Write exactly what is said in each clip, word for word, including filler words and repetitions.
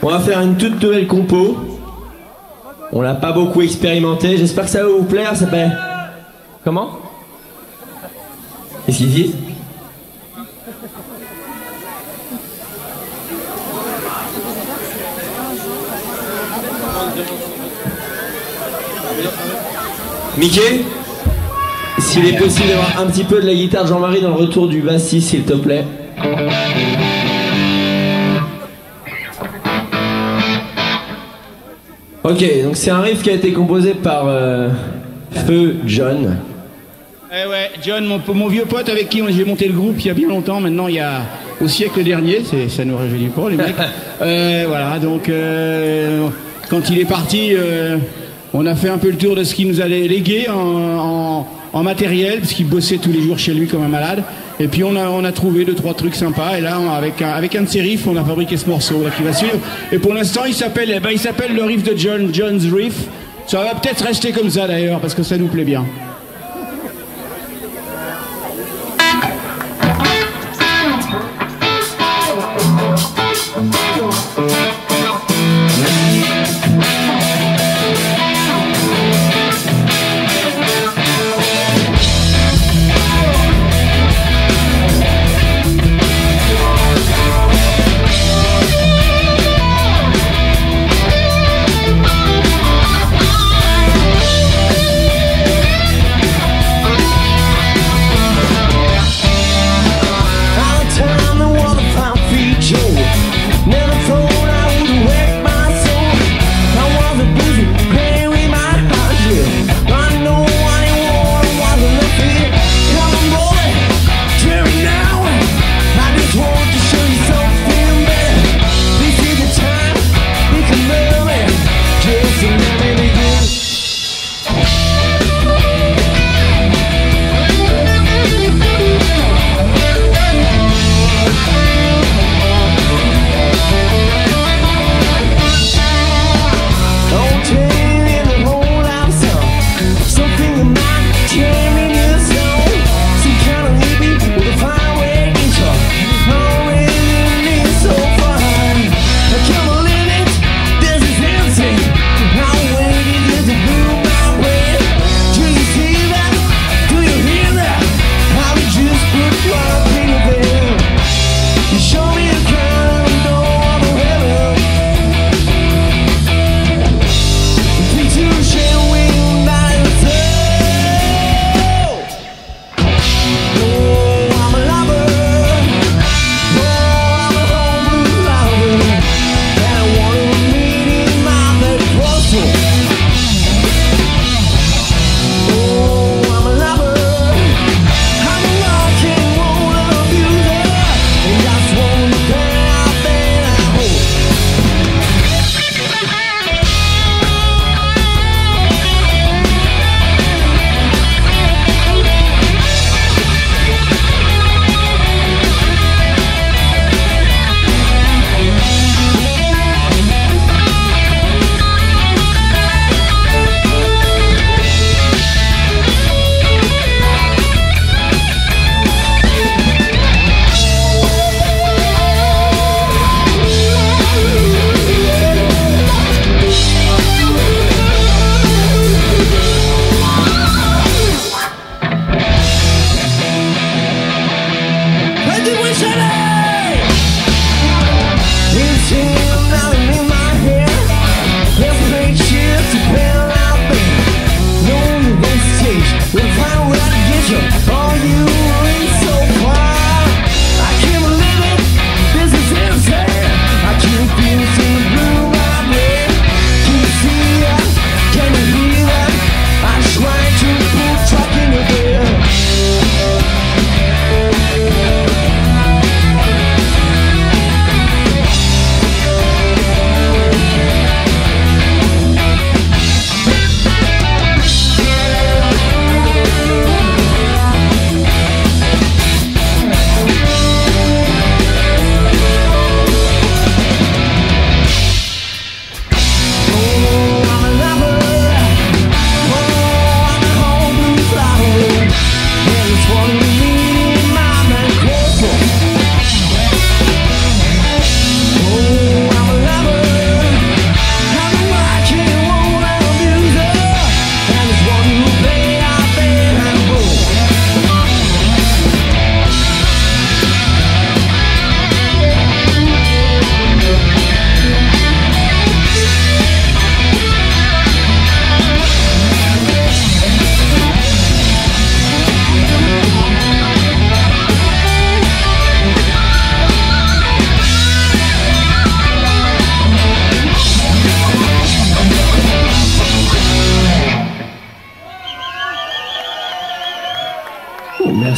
On va faire une toute nouvelle compo. On l'a pas beaucoup expérimenté. J'espère que ça va vous plaire. Ça s'appelle... Comment? Qu'est-ce qu'ils disent? Mickey, s'il est possible d'avoir un petit peu de la guitare de Jean-Marie dans le retour du bassiste, s'il te plaît. Ok, donc c'est un riff qui a été composé par euh, Feu John. Eh ouais, John, mon, mon vieux pote avec qui j'ai monté le groupe il y a bien longtemps, maintenant il y a au siècle dernier, ça nous rajeunit pas les mecs. euh, voilà, donc euh, quand il est parti, euh, on a fait un peu le tour de ce qu'il nous a légué en, en, en matériel, parce qu'il bossait tous les jours chez lui comme un malade. Et puis on a, on a trouvé deux trois trucs sympas, et là avec un, avec un de ses riffs on a fabriqué ce morceau là qui va suivre. Et pour l'instant il s'appelle eh ben, il s'appelle le riff de John, John's Riff. Ça va peut-être rester comme ça d'ailleurs parce que ça nous plaît bien.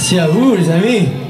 Merci à vous, les amis.